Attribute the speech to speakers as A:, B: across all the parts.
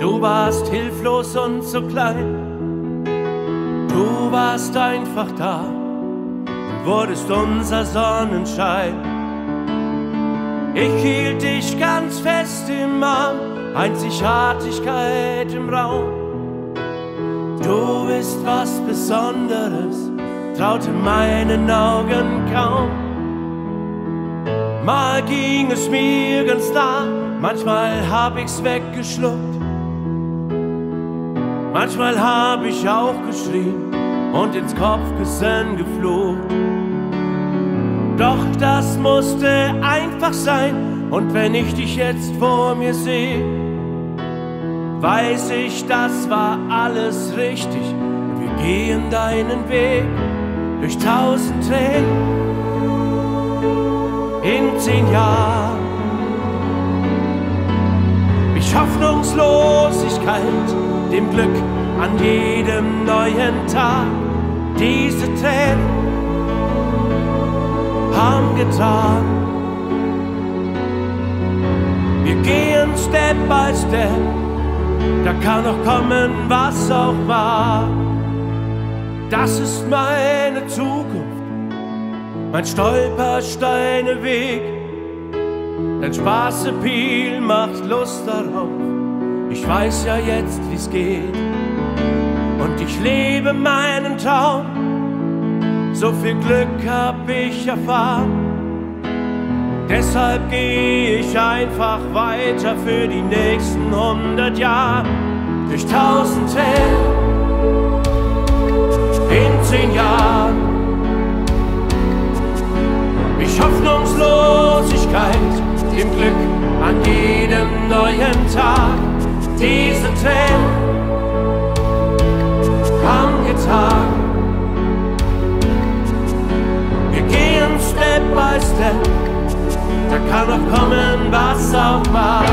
A: Du warst hilflos und so klein, du warst einfach da und wurdest unser Sonnenschein. Ich hielt dich ganz fest im Arm, Einzigartigkeit im Raum. Du bist was Besonderes, traute meinen Augen kaum. Mal ging es mir ganz nah, manchmal hab ich's weggeschluckt. Manchmal hab ich auch geschrien und ins Kopfkissen geflucht. Doch das musste einfach sein, und wenn ich dich jetzt vor mir sehe, weiß ich, das war alles richtig. Wir gehen deinen Weg durch 1000 Tränen in 10 Jahren. Mich Hoffnungslosigkeit, dem Glück an jedem neuen Tag. Diese Tränen haben getragen. Wir gehen Step by Step, da kann noch kommen, was auch war. Das ist meine Zukunft, mein Stolpersteineweg. Dein Spaßappeal macht Lust darauf, ich weiß ja jetzt, wie's geht. Und ich lebe meinen Traum, so viel Glück hab ich erfahren. Deshalb geh ich einfach weiter für die nächsten 100 Jahre. Durch 1000 Tränen in 10 Jahren. Mich Hoffnungslosigkeit, dem Glück an jedem neuen Tag. Diese Tränen haben getragen. Wir gehen Step by Step, da kann noch kommen, was auch war.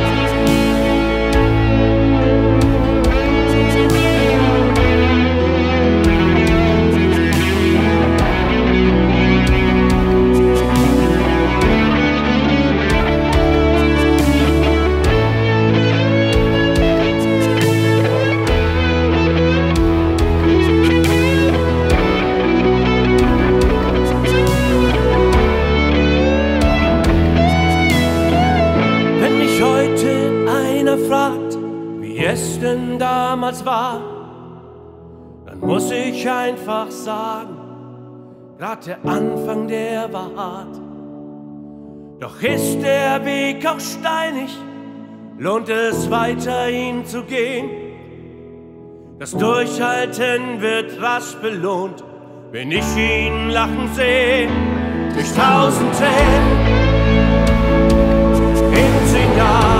A: Fragt, wie es denn damals war, dann muss ich einfach sagen, grad der Anfang, der war hart. Doch ist der Weg auch steinig, lohnt es weiter ihn zu gehen. Das Durchhalten wird rasch belohnt, wenn ich ihn lachen sehe. Durch 1000 Tränen in 10 Jahren.